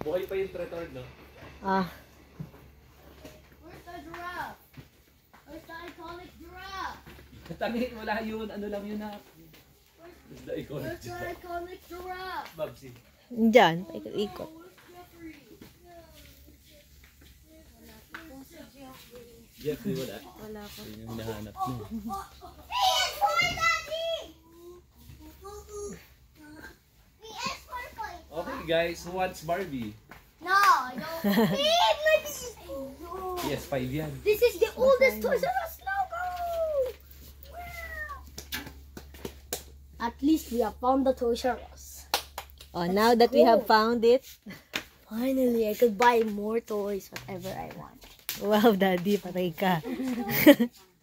Buhay pa yung retard, no? Ah. Where's the giraffe? Where's the iconic giraffe? Tangin, wala yun. Ano lang yun na? Where's The iconic the iconic giraffe? Babsi. Diyan, paikot-ikot. Jeffrey, wala. Wala pa. Yun yung hinahanap mo. Okay guys, who wants Barbie? No, I don't. Yes, 5 yan. This is the oldest Toys R Us logo. At least we have found the Toys R Us. Oh, now that we have found it. Finally, I could buy more toys, whatever I want. Wow, Daddy, patay ka.